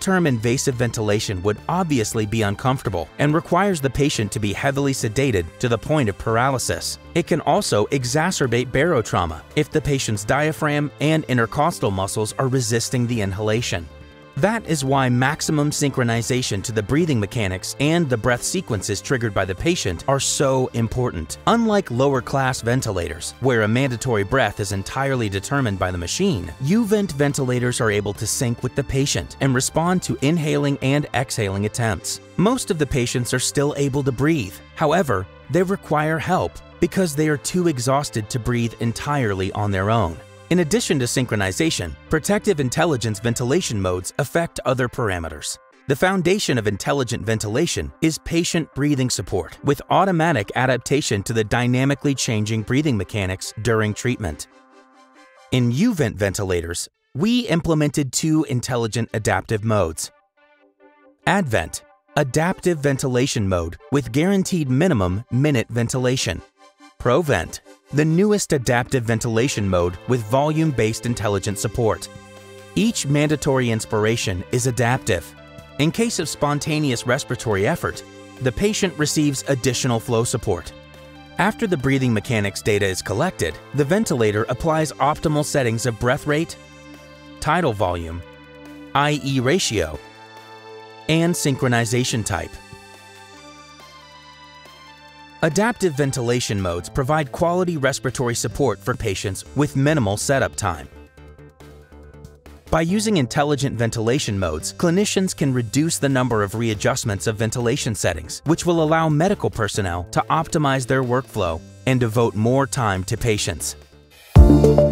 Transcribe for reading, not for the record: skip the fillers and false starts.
long-term invasive ventilation would obviously be uncomfortable and requires the patient to be heavily sedated to the point of paralysis. It can also exacerbate barotrauma if the patient's diaphragm and intercostal muscles are resisting the inhalation. That is why maximum synchronization to the breathing mechanics and the breath sequences triggered by the patient are so important. Unlike lower-class ventilators, where a mandatory breath is entirely determined by the machine, UVENT ventilators are able to sync with the patient and respond to inhaling and exhaling attempts. Most of the patients are still able to breathe. However, they require help because they are too exhausted to breathe entirely on their own. In addition to synchronization, protective intelligence ventilation modes affect other parameters. The foundation of intelligent ventilation is patient breathing support with automatic adaptation to the dynamically changing breathing mechanics during treatment. In UVENT ventilators, we implemented two intelligent adaptive modes. ADVENT, adaptive ventilation mode with guaranteed minimum minute ventilation. ProVent, the newest adaptive ventilation mode with volume-based intelligent support. Each mandatory inspiration is adaptive. In case of spontaneous respiratory effort, the patient receives additional flow support. After the breathing mechanics data is collected, the ventilator applies optimal settings of breath rate, tidal volume, IE ratio, and synchronization type. Adaptive ventilation modes provide quality respiratory support for patients with minimal setup time. By using intelligent ventilation modes, clinicians can reduce the number of readjustments of ventilation settings, which will allow medical personnel to optimize their workflow and devote more time to patients.